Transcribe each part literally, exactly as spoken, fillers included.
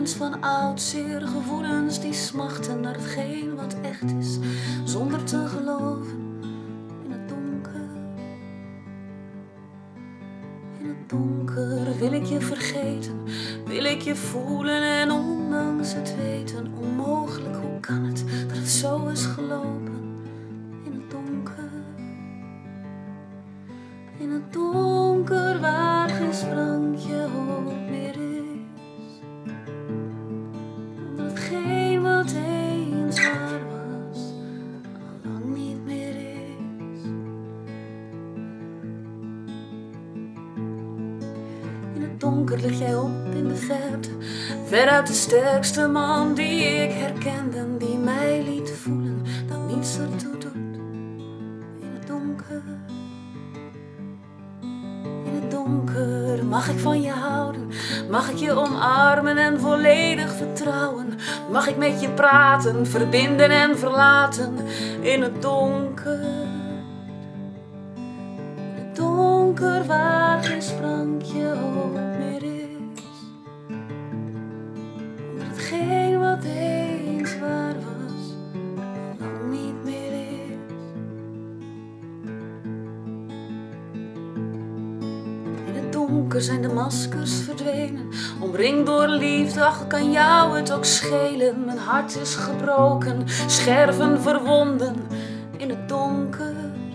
gevoelens van oud zeer, gevoelens die smachten naar hetgeen wat echt is, zonder te geloven in het donker. In het donker wil ik je vergeten, wil ik je voelen en ondanks het weten, onmogelijk, hoe kan het dat het zo is gelopen in het donker. In het donker waar geen sprankje hoop meer is, omdat hetgeen wat eens waar was, al lang niet meer is. In het donker lig jij op in de verte, veruit de sterkste man die ik herkende en die mij liet voelen dat niets ertoe doet. In het donker. In het donker mag ik van je houden, mag ik je omarmen en volledig vertrouwen. Mag ik met je praten, verbinden en verlaten in het donker. In het donker waar geen sprankje hoop meer is, omdat hetgeen wat eens waar was, al lang niet meer is. In het donker zijn de maskers verdwenen, omringd door liefde, ach kan jou het ook schelen. Mijn hart is gebroken, scherven verwonden in het donker.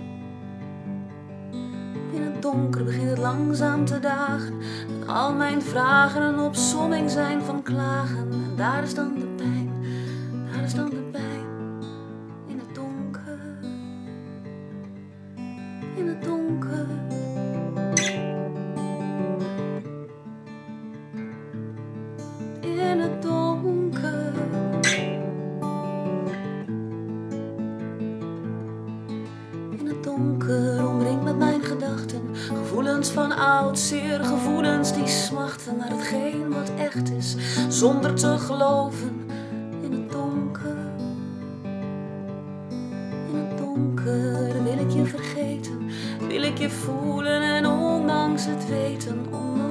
In het donker begint het langzaam te dagen, dat al mijn vragen een opsomming zijn van klagen. En daar is dan de pijn, daar is dan de pijn, in het donker. In het donker. In het donker. In het donker omringd met mijn gedachten, gevoelens van oud zeer, gevoelens die smachten naar hetgeen wat echt is, zonder te geloven in het donker. In het donker wil ik je vergeten, wil ik je voelen en ondanks het weten, ondanks